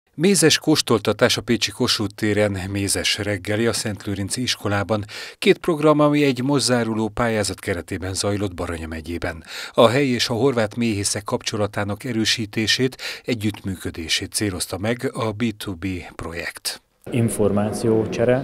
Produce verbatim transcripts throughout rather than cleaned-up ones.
Mézes kóstoltatás a pécsi Kossuth téren, mézes reggeli a Szentlőrinci iskolában, két program, ami egy most záruló pályázat keretében zajlott Baranya megyében. A helyi és a horvát méhészek kapcsolatának erősítését, együttműködését célozta meg a bé kettő bé projekt. Információcsere,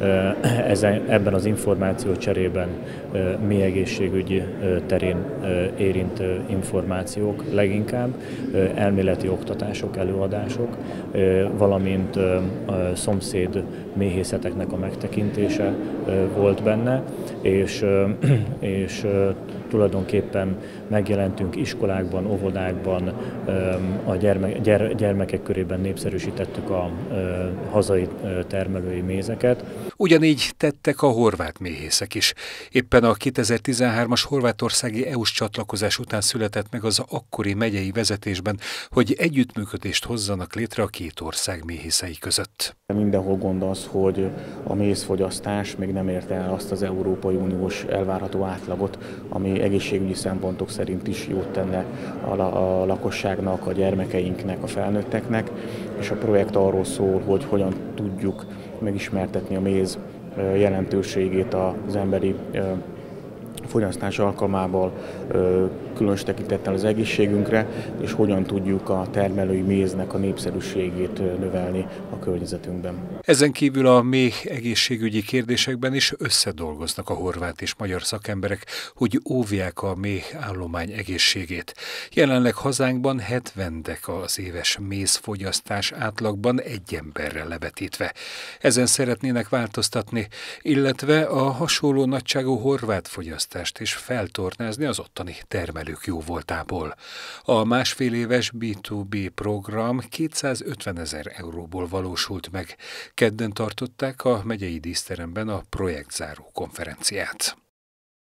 ebben az információcserében mély egészségügyi terén érint információk leginkább, elméleti oktatások, előadások, valamint a szomszéd méhészeteknek a megtekintése volt benne, és, és tulajdonképpen megjelentünk iskolákban, óvodákban, a gyerme, gyere, gyermekek körében népszerűsítettük a hazai termelői mézeket. Ugyanígy tettek a horvát méhészek is. Éppen a kétezer-tizenhármas horvátországi é u-s csatlakozás után született meg az akkori megyei vezetésben, hogy együttműködést hozzanak létre a két ország méhészei között. Mindenhol gond az, hogy a mézfogyasztás még nem érte el azt az Európai Uniós elvárható átlagot, ami egészségügyi szempontok szerint is jót tenne a, a lakosságnak, a gyermekeinknek, a felnőtteknek, és a projekt arról szól, hogy hogyan tudjuk megismertetni a méz jelentőségét az emberi fogyasztás alkalmából, különös tekintettel az egészségünkre, és hogyan tudjuk a termelői méznek a népszerűségét növelni a környezetünkben. Ezen kívül a méh egészségügyi kérdésekben is összedolgoznak a horvát és magyar szakemberek, hogy óvják a méh állomány egészségét. Jelenleg hazánkban hetvennek az éves mézfogyasztás átlagban egy emberre levetítve. Ezen szeretnének változtatni, illetve a hasonló nagyságú horvát fogyasztást és feltornázni az ottani termelők jóvoltából. A másfél éves bé kettő bé program kétszázötvenezer euróból valósult meg. Kedden tartották a megyei díszteremben a projektzáró konferenciát.